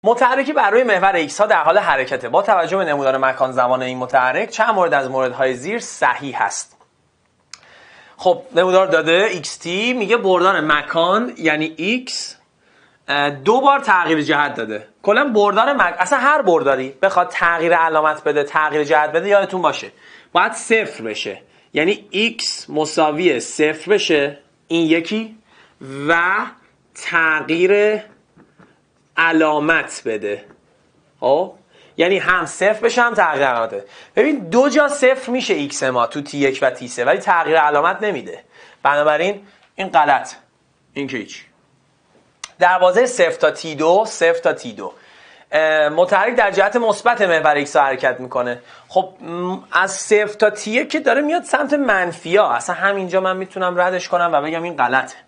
متحرکی بر روی محور x ها در حال حرکته. با توجه به نمودار مکان زمان این متحرک چند مورد از موردهای زیر صحیح هست؟ خب نمودار داده xt میگه بردار مکان یعنی x 2 بار تغییر جهت داده. کلا بردار اصلا هر برداری بخواد تغییر علامت بده، تغییر جهت بده، یادتون باشه باید صفر بشه. یعنی x مساوی صفر بشه، این یکی، و تغییر علامت بده. خب یعنی هم صفر بشه هم تغییر علامت بده. ببین دو جا صفر میشه x ما تو t1 و t3 ولی تغییر علامت نمیده. بنابراین این غلط، این که هیچ. در بازه 0 تا t2 0 تا t2 متحرک در جهت مثبت محور x حرکت میکنه. خب از 0 تا t1 که داره میاد سمت منفی ها، اصلا همینجا من میتونم ردش کنم و بگم این غلطه.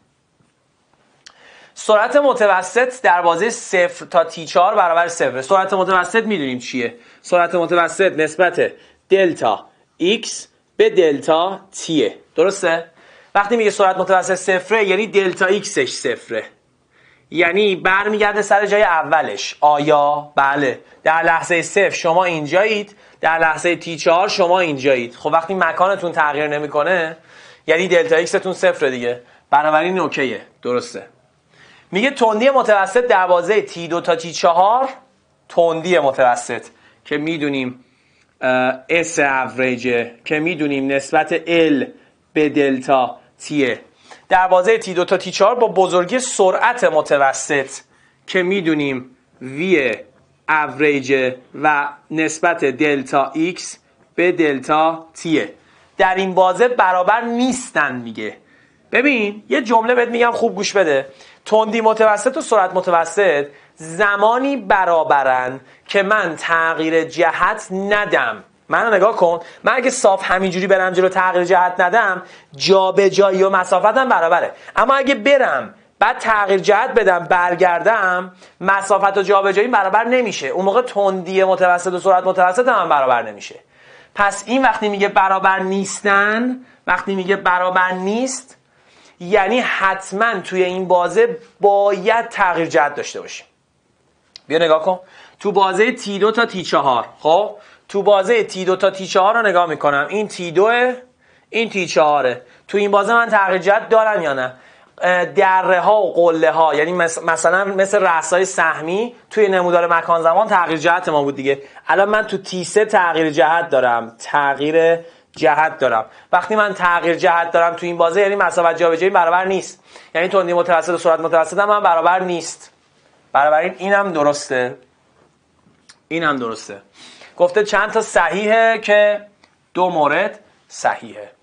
سرعت متوسط در بازه 0 تا t4 برابر 0. سرعت متوسط میدونیم چیه؟ سرعت متوسط نسبت دلتا x به دلتا t. درسته؟ وقتی میگه سرعت متوسط صفره یعنی دلتا xش صفره، یعنی برمیگرده سر جای اولش. آیا؟ بله. در لحظه 0 شما اینجایید، در لحظه t4 شما اینجایید. خب وقتی مکانتون تغییر نمیکنه یعنی دلتا x تون صفره دیگه. بنابراین اوکیه، درسته. میگه تندی متوسط در بازه t2 تا t4، تندی متوسط که میدونیم S اوریجه، که میدونیم نسبت L به دلتا تیه، در بازه t2 تا t4 با بزرگی سرعت متوسط که میدونیم V اوریجه و نسبت دلتا x به دلتا تیه، در این بازه برابر نیستن. میگه ببین یه جمله بهت میگم خوب گوش بده. تندی متوسط و سرعت متوسط زمانی برابرن که من تغییر جهت ندم. منو نگاه کن، من اگه صاف همینجوری برم جلو تغییر جهت ندم جابجایی و مسافتم برابره. اما اگه برم بعد تغییر جهت بدم برگردم مسافت و جابجایی برابر نمیشه. اون موقع تندی متوسط و سرعت متوسط هم برابر نمیشه. پس این وقتی میگه برابر نیستن، وقتی میگه برابر نیست یعنی حتما توی این بازه باید تغییر جهت داشته باشیم. بیا نگاه کن تو بازه t2 تا t4. خب تو بازه t2 تا t4 رو نگاه میکنم، این t2 این t4. تو این بازه من تغییر جهت دارم یا نه؟ دره ها و قله ها، یعنی مثلا مثل رأسای سهمی توی نمودار مکان زمان تغییر جهت ما بود دیگه. الان من تو t3 تغییر جهت دارم، تغییر جهت دارم. وقتی من تغییر جهت دارم تو این بازه یعنی مسافت جابجایی برابر نیست، یعنی تندی متوسط و سرعت متوسط هم برابر نیست. بنابراین اینم درسته، اینم درسته. گفته چند تا صحیحه که 2 مورد صحیحه.